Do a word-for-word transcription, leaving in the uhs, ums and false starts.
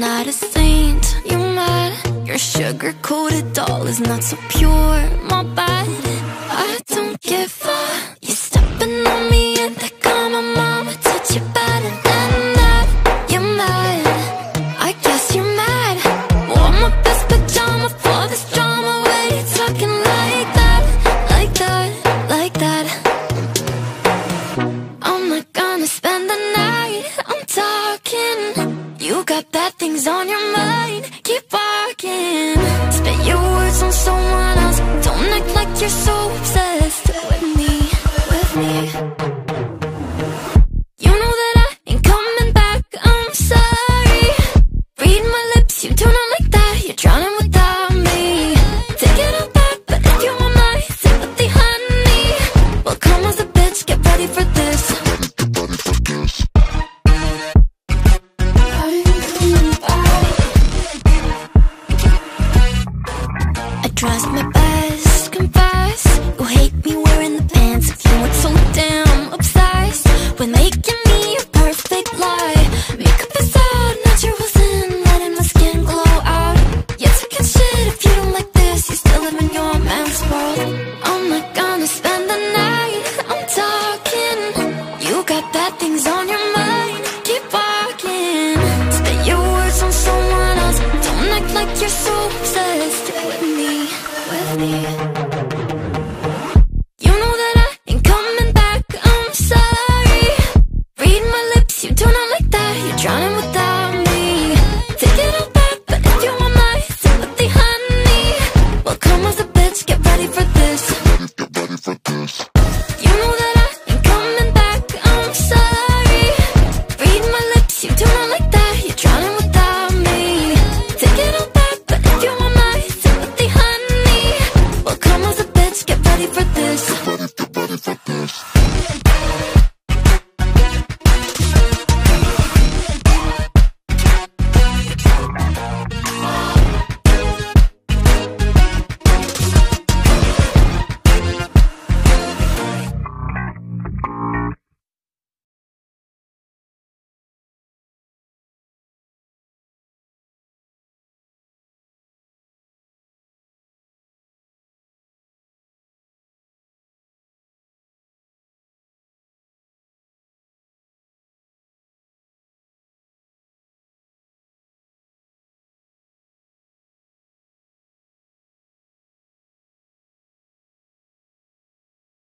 not a saint, you mad? Your sugar-coated doll is not so pure, my bad. I don't give a, you stepping on me and they call my mama, touch you better than that. You're mad, I guess you're mad. Wore my best pajama for this drama. Why you talking like that, like that, like that? I'm not gonna spend the night, I'm talking. You got bad things on your mind, keep walking. Spit your words on someone else, don't act like you're so obsessed with me, with me. You know that I ain't coming back, I'm sorry. Read my lips, you do not like that, you're drowning without me. Take it all back, but if you want my sympathy, honey, well come as a bitch, get ready for this. Trust my best, confess. You hate me wearing the pants if you weren't so damn obsessed with making me a perfect lie. Makeup is out, naturals in, letting my skin glow out. You're talking shit if you don't like this, you still live in your man's world. I'm not gonna spend the night, I'm talking. You got bad things on your mind, keep walking. Spit your words on someone else, don't act like you're so obsessed with me, with me. You know that I ain't coming back, I'm sorry. Read my lips, you do not like that, you're drowning without me. Take it all back, but if you want my sympathy, honey, well come as a bitch, get ready for this. Get ready for this. You know that I ain't coming back, I'm sorry. Read my lips, you do not like that, you're drowning without me. Take it all back, but if you want my sympathy, honey, well come as a bitch, get ready for this.